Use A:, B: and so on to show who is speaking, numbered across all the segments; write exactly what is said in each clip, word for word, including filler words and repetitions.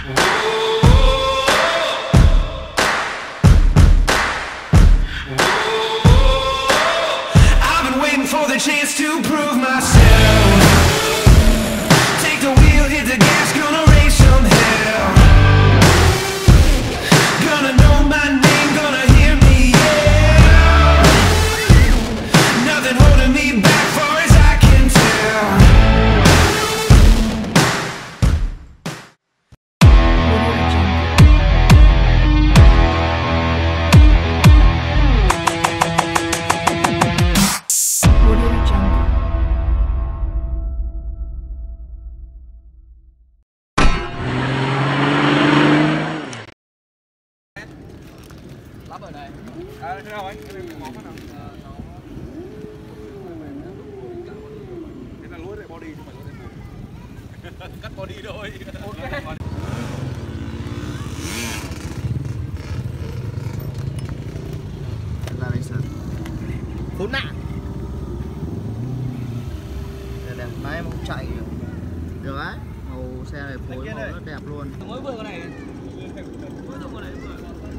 A: I've been waiting for the chance to prove myself. Take the wheel, hit the gas, gonna raise some hell. Gonna know my name, gonna hear me yell. Nothing holding me back far as I can tell.
B: Lắp ở đây.
C: À, thế nào anh? Cái này món nào? Thế là lỗi lại body chứ không phải lỗi lại cắt body thôi. Ok.
B: Ra đây sửa. Khốn nạn. Đẹp đẹp, máy em không chạy được. Được á. Màu xe này phối màu rất đẹp luôn.
D: Mới vừa cái này. Mới dùng cái này vừa.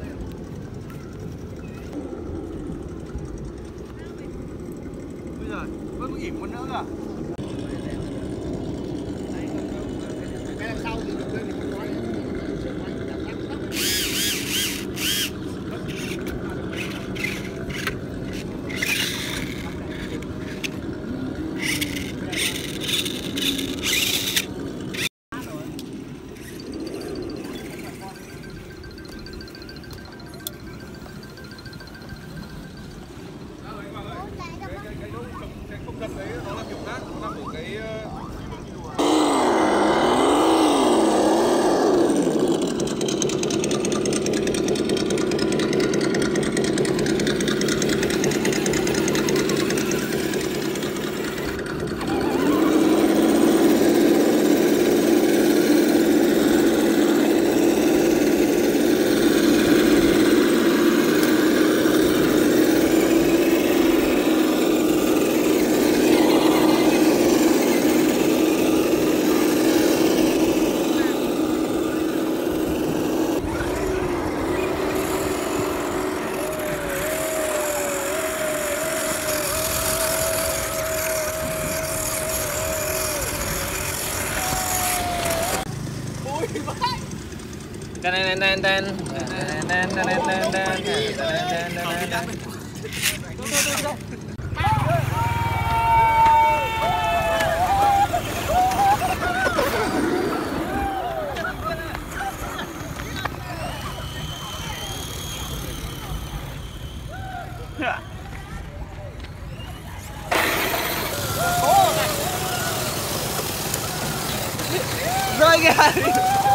D: Bây giờ vẫn có ỉm con nữa cơ. Cái đằng sau thì được lên thì phải nói.
C: Không cần đấy, nó là kiểu khác, nó nằm ở cái
D: Ten ten ten ten ten ten ten ten ten ten. Rơi kìa.